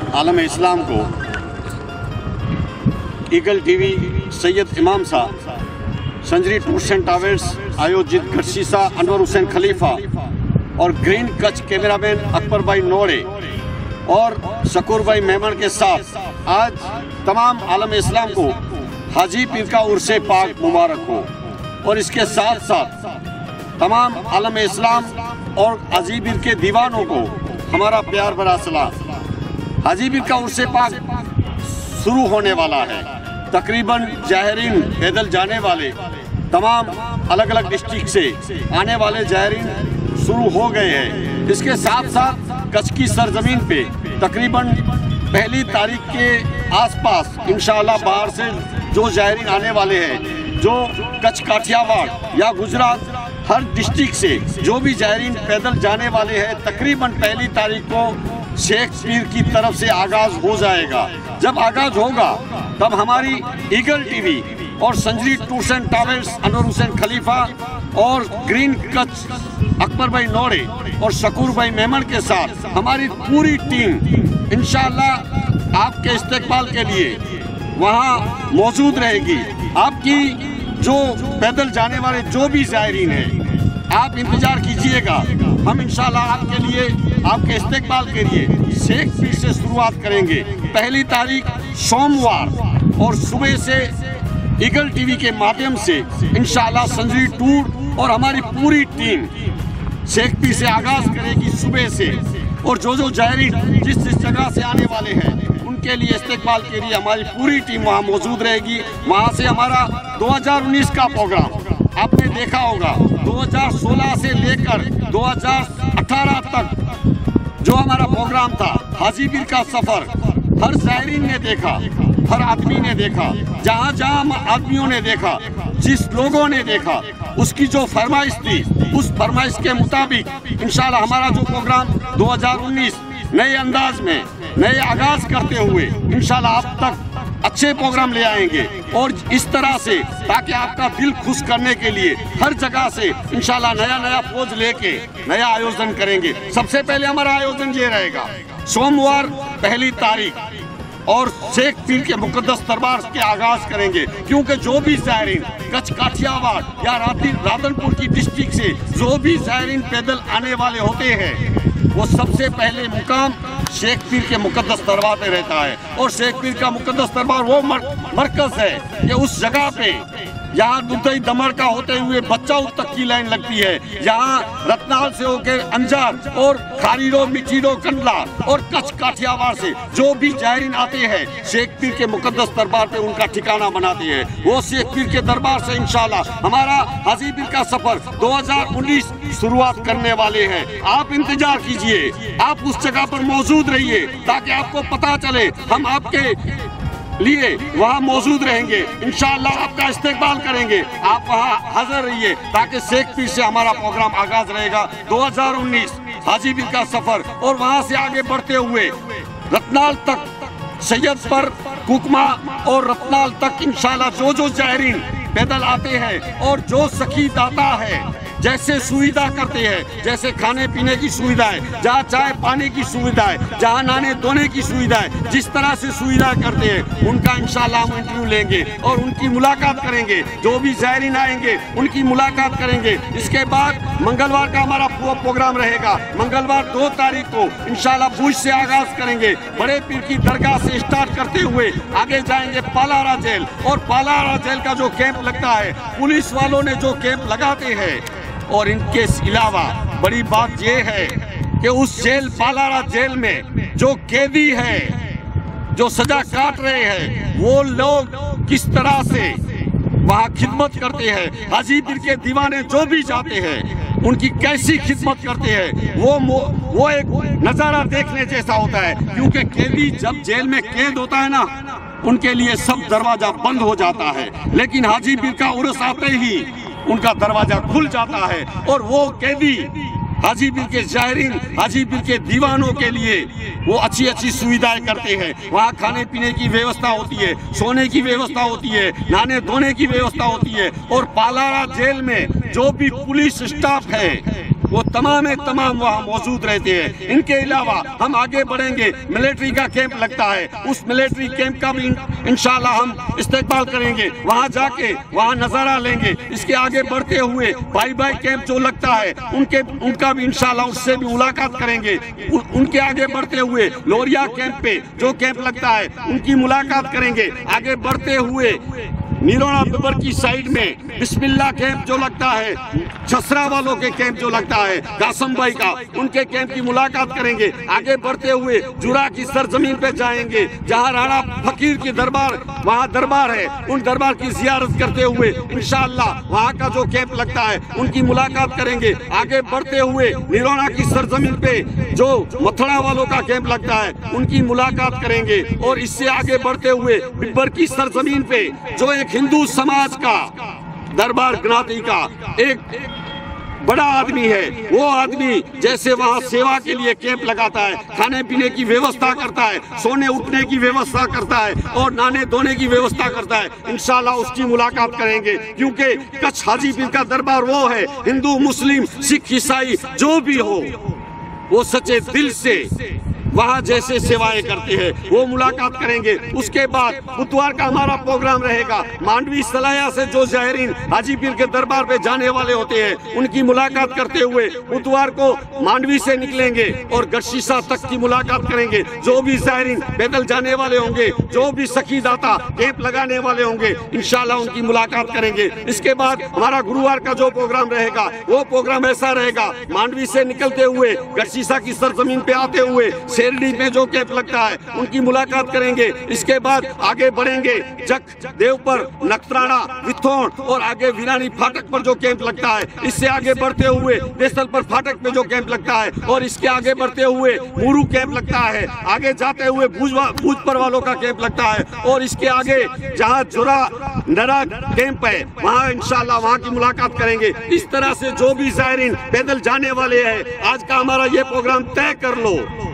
आलम इस्लाम को eagle TV, Syed इमाम साहब, संजरी टूर्स एंड ट्रैवल्स आयोजित गढ़शीसा अनवर हुसैन खलीफा और ग्रीन कच्छ कैमरामैन अकबर भाई नोड़े और शकूर भाई मेमन के साथ आज तमाम आलम इस्लाम को हाजी पीर का उर्से पाक मुबारक हो। और इसके साथ साथ तमाम आलम इस्लाम और हाजी पीर के दीवानों को हमारा प्यार भरा सलाम। हाजी पीर का उर्से पाक शुरू होने वाला है। तकरीबन जायरीन पैदल जाने वाले तमाम अलग अलग डिस्ट्रिक्ट से आने वाले जायरीन शुरू हो गए हैं। इसके साथ साथ कच्छ की सरजमीन पे तकरीबन पहली तारीख के आसपास इंशाअल्लाह बाहर से जो जायरीन आने वाले हैं, जो कच्छ काठियावाड़ या गुजरात हर डिस्ट्रिक्ट से जो भी जायरीन पैदल जाने वाले हैं, तकरीबन पहली तारीख को शेख पीर की तरफ से आगाज़ हो जाएगा। जब आगाज़ होगा तब हमारी ईगल टीवी और Sanjari tours and travels Anwar Hussain Khalifa और ग्रीन कच्छ अकबर भाई नोड़े और शकूर भाई मेमन के साथ हमारी पूरी टीम इंशाअल्लाह आपके इस्तेकबाल के लिए वहाँ मौजूद रहेगी। आपकी जो पैदल जाने वाले जो भी ज़ायरीन हैं, आप इंतज़ार कीजिएगा। हम इंशाअल्लाह आपके लिए, आपके इस्तेकबाल के लिए शेख पीर से शुरुआत करेंगे। पहली तारीख सोमवार और सुबह से ईगल टीवी के माध्यम से इंशाअल्लाह संजरी टूर और हमारी पूरी टीम शेख पीर से आगाज़ करेगी सुबह से। और जो जायरीन जिस जगह से आने वाले हैं उनके लिए इस्तेकबाल के लिए हमारी पूरी टीम वहाँ मौजूद रहेगी। वहाँ से हमारा 2019 का प्रोग्राम आपने देखा होगा, 2016 से लेकर 2018 तक जो हमारा प्रोग्राम था हाजी पीर का सफ़र, हर जायरीन ने देखा, हर आदमी ने देखा, जहाँ जहाँ आदमियों ने देखा, जिस लोगों ने देखा, उसकी जो फरमाइश थी उस फरमाइश के मुताबिक इंशाअल्लाह हमारा जो प्रोग्राम 2019 नए अंदाज में नए आगाज़ करते हुए इंशाअल्लाह आप तक अच्छे प्रोग्राम ले आएंगे। और इस तरह से ताकि आपका दिल खुश करने के लिए हर जगह से इंशाअल्लाह नया पोज लेके नया आयोजन करेंगे। सबसे पहले हमारा आयोजन ये रहेगा, सोमवार पहली तारीख और शेख पीर के मुकद्दस दरबार के आगाज़ करेंगे। क्योंकि जो भी ज़ायरीन कच्छ काठियावाड़ या राधनपुर की डिस्ट्रिक्ट से जो भी ज़ायरीन पैदल आने वाले होते हैं, वो सबसे पहले मुकाम शेख पीर के मुकद्दस दरबार पे रहता है। और शेख पीर का मुकद्दस दरबार वो मरकज़ है कि उस जगह पे यहाँ दुधई दमर का होते हुए बच्चाऊ तक की लाइन लगती है। यहाँ रतनाल से होकर अंजार और खारीरो, मिठीरो, कंडला और कच्छ काठियावाड़ से जो भी जायरीन आते हैं शेख पीर के मुकद्दस दरबार पे उनका ठिकाना बनाते हैं। वो शेख पीर के दरबार से इंशाअल्लाह हमारा हाजी पीर का सफर 2019 शुरुआत करने वाले हैं। आप इंतजार कीजिए, आप उस जगह पर मौजूद रहिए ताकि आपको पता चले हम आपके लिए वहाँ मौजूद रहेंगे। इंशाअल्लाह आपका इस्तेकबाल करेंगे, आप वहाँ हाजिर रहिए ताकि शेख पीर से हमारा प्रोग्राम आगाज़ रहेगा 2019 हाजी पीर का सफ़र। और वहाँ से आगे बढ़ते हुए रतनाल तक, सैयद पर, कुकमा और रतनाल तक इंशाअल्लाह जो जायरीन पैदल आते हैं और जो सखी दाता है जैसे सुविधा करते हैं, जैसे खाने पीने की सुविधा है, जहाँ चाय पानी की सुविधा है, जहाँ नहाने धोने की सुविधा है, जिस तरह से सुविधा करते हैं उनका इंशाअल्लाह हम इंटरव्यू लेंगे और उनकी मुलाकात करेंगे। जो भी ज़ायरीन आएंगे उनकी मुलाकात करेंगे। इसके बाद मंगलवार का हमारा प्रोग्राम रहेगा। मंगलवार 2 तारीख को इंशाअल्लाह भुज से आगाज़ करेंगे। बड़े पीर की दरगाह से स्टार्ट करते हुए आगे जाएंगे पालारा जेल। और पालारा जेल का जो कैंप लगता है, पुलिस वालों ने जो कैंप लगाते हैं, और इनके अलावा बड़ी बात यह है कि उस जेल पालारा जेल में जो कैदी है, जो सजा काट रहे हैं, वो लोग किस तरह से वहाँ खिदमत करते हैं। हाजी पीर के दीवाने जो भी जाते हैं उनकी कैसी खिदमत करते हैं, वो एक नज़ारा देखने जैसा होता है। क्योंकि कैदी जब जेल में कैद होता है ना, उनके लिए सब दरवाजा बंद हो जाता है, लेकिन हाजी पीर का उर्स आते ही उनका दरवाजा खुल जाता है। और वो कैदी हाजी पीर के ज़ायरीन, हाजी पीर के दीवानों के लिए वो अच्छी सुविधाएं करते हैं। वहाँ खाने पीने की व्यवस्था होती है, सोने की व्यवस्था होती है, नहाने धोने की व्यवस्था होती है। और पालारा जेल में जो भी पुलिस स्टाफ है वो तमाम वहाँ मौजूद रहते हैं। इनके अलावा हम आगे बढ़ेंगे, मिलिट्री का कैंप लगता है, उस मिलिट्री कैंप का भी इंशाल्लाह हम इस्तेमाल करेंगे, वहाँ जाके वहाँ नजारा लेंगे। इसके आगे बढ़ते हुए भाई कैंप जो लगता है उनका भी इंशाल्लाह उससे भी मुलाकात करेंगे। उनके आगे बढ़ते हुए लोरिया कैंप पे जो कैंप लगता है उनकी मुलाकात करेंगे। आगे बढ़ते हुए नीरोना बिबर की साइड में बिस्मिल्लाह कैंप जो लगता है, छसरा वालों के कैंप जो लगता है कासम भाई का, उनके कैंप की मुलाकात करेंगे। आगे बढ़ते हुए जुरा की सरजमीन पे जाएंगे जहां राणा फकीर की दरबार, वहां दरबार है, उन दरबार की जियारत करते हुए इंशाअल्लाह वहां का जो कैंप लगता है उनकी मुलाकात करेंगे। आगे बढ़ते हुए नीरोना की सरजमीन पे जो मथुरा वालों का कैंप लगता है उनकी मुलाकात करेंगे। और इससे आगे बढ़ते हुए बिब्बर की सरजमीन पे जो एक हिंदू समाज का दरबार गनाती का एक बड़ा आदमी है, वो आदमी जैसे वहाँ सेवा के लिए कैंप लगाता है, खाने पीने की व्यवस्था करता है, सोने उठने की व्यवस्था करता है और नहाने धोने की व्यवस्था करता है, इंशाल्लाह उसकी मुलाकात करेंगे। क्योंकि कच्छ हाजी पीर का दरबार वो है, हिंदू मुस्लिम सिख ईसाई जो भी हो वो सच्चे दिल से वहाँ जैसे सेवाएं करते हैं, वो मुलाकात करेंगे। उसके बाद बुधवार का हमारा प्रोग्राम रहेगा, मांडवी सलाया से जो ज़ायरीन हाजी पीर के दरबार पे जाने वाले होते हैं उनकी मुलाकात करते हुए बुधवार को मांडवी से निकलेंगे और गढ़शीसा तक की मुलाकात करेंगे। जो भी ज़ायरीन पैदल जाने वाले होंगे, जो भी सखी दाता कैंप लगाने वाले होंगे, इंशाल्लाह उनकी मुलाकात करेंगे। इसके बाद हमारा गुरुवार का जो प्रोग्राम रहेगा वो प्रोग्राम ऐसा रहेगा, मांडवी से निकलते हुए गढ़शीसा की सरजमीन पे आते हुए शेरडी में जो कैंप लगता है उनकी मुलाकात करेंगे। इसके बाद आगे बढ़ेंगे जख देवपर, नखत्राना, विथोण और आगे वीरानी फाटक पर जो कैंप लगता है। इससे आगे बढ़ते हुए देसल पर फाटक पे जो कैंप लगता है और इसके आगे बढ़ते हुए मुरू कैंप लगता है। आगे जाते हुए भूज पर वालों का कैंप लगता है और इसके आगे जहाँ जुरा नरा कैंप है वहाँ इंशाल्लाह वहाँ की मुलाकात करेंगे। इस तरह से जो भी ज़ायरीन पैदल जाने वाले हैं, आज का हमारा ये प्रोग्राम तय कर लो।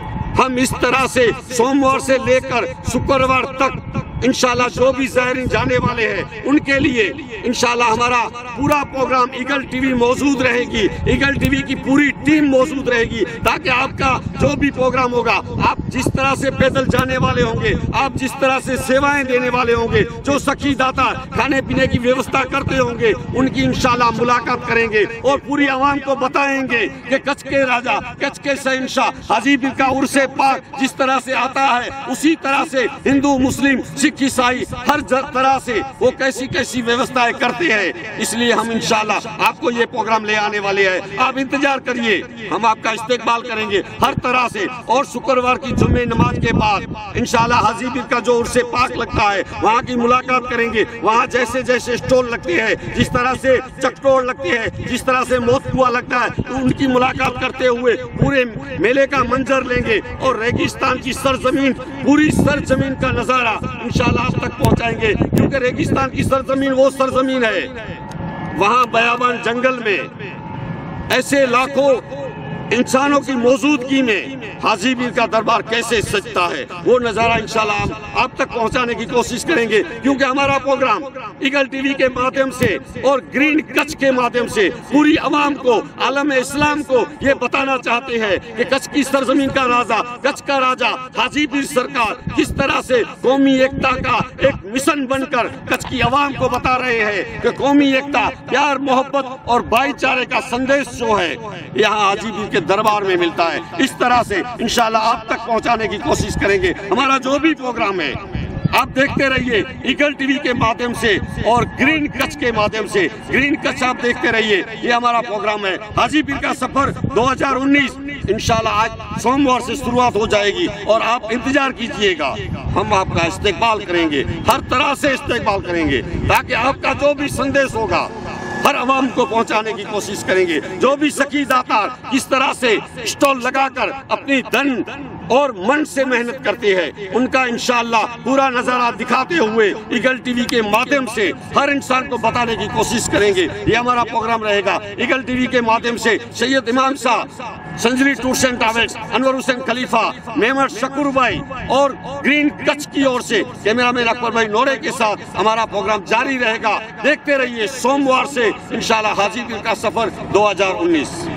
हम इस तरह से सोमवार से लेकर शुक्रवार तक इंशाल्लाह जो भी ज़ायरीन जाने वाले हैं उनके लिए इंशाल्लाह हमारा पूरा प्रोग्राम ईगल टीवी मौजूद रहेगी, ईगल टीवी की पूरी टीम मौजूद रहेगी, ताकि आपका जो भी प्रोग्राम होगा, आप जिस तरह से पैदल जाने वाले होंगे, आप जिस तरह से सेवाएं देने वाले होंगे, जो सखी दाता खाने पीने की व्यवस्था करते होंगे, उनकी इंशाल्लाह मुलाकात करेंगे और पूरी आवाम को बताएंगे कि कच्छ के राजा, कच्छ के शहंशाह हाजी पीर का उर्से पाक जिस तरह से आता है, उसी तरह से हिंदू मुस्लिम सिख ईसाई हर तरह से वो कैसी कैसी व्यवस्थाएं करते हैं। इसलिए हम इंशाल्लाह आपको ये प्रोग्राम ले आने वाले हैं, आप इंतजार करिए, हम आपका इस्तेकबाल करेंगे हर तरह से। और शुक्रवार की जुम्मे नमाज के बाद इंशाल्लाह हाजी पीर का जो उर्से पाक लगता है वहाँ की मुलाकात करेंगे। वहाँ जैसे जैसे स्टॉल लगते हैं, जिस तरह से चकटोड़ लगते हैं, जिस तरह से मौत कुआ लगता है, तो उनकी मुलाकात करते हुए पूरे मेले का मंजर लेंगे और रेगिस्तान की सरजमीन, पूरी सरजमीन का नजारा इंशाल्लाह आप तक पहुंचाएंगे। क्योंकि रेगिस्तान की सरजमीन वो सरजमीन है, वहां बयाबान जंगल में ऐसे लाखों इंसानों की मौजूदगी में हाजी पीर का दरबार कैसे सजता है, वो नज़ारा इंशाल्लाह हम आप तक पहुंचाने की कोशिश करेंगे। क्योंकि हमारा प्रोग्राम ईगल टीवी के माध्यम से और ग्रीन कच्छ के माध्यम से पूरी आवाम को, आलम इस्लाम को ये बताना चाहते हैं कि कच्छ की सरजमीन का राजा, कच्छ का राजा हाजी पीर सरकार किस तरह से कौमी एकता का एक मिशन बनकर कच्छ की आवाम को बता रहे हैं कि कौमी एकता, प्यार, मोहब्बत और भाईचारे का संदेश जो है यहाँ हाजी पीर के दरबार में मिलता है। इस तरह से इंशाल्लाह आप तक पहुंचाने की कोशिश करेंगे। हमारा जो भी प्रोग्राम है आप देखते रहिए ईगल टीवी के माध्यम से और ग्रीन कच्छ के माध्यम से। ग्रीन कच्छ आप देखते रहिए, ये हमारा प्रोग्राम है। हाजी पीर का सफर 2019 इंशाल्लाह आज सोमवार से शुरुआत हो जाएगी और आप इंतजार कीजिएगा, हम आपका इस्तेकबाल करेंगे, हर तरह से इस्तेकबाल करेंगे, ताकि आपका जो भी संदेश होगा हर आवाम को पहुंचाने की कोशिश करेंगे। जो भी सखी दाता किस तरह से स्टॉल लगाकर अपनी धन और मन से मेहनत करते हैं, उनका इंशाल्लाह पूरा नजारा दिखाते हुए ईगल टीवी के माध्यम से हर इंसान को बताने की कोशिश करेंगे। ये हमारा प्रोग्राम रहेगा। ईगल टीवी के माध्यम से Syed Imam Shah, Sanjari tours and travels, Anwar Hussain Khalifa, Memar Shakur भाई और ग्रीन कच्छ की ओर से कैमरामैन अकबर भाई नोरे के साथ हमारा प्रोग्राम जारी रहेगा। देखते रहिए सोमवार से इंशाल्लाह हाजी पीर का सफर 2019।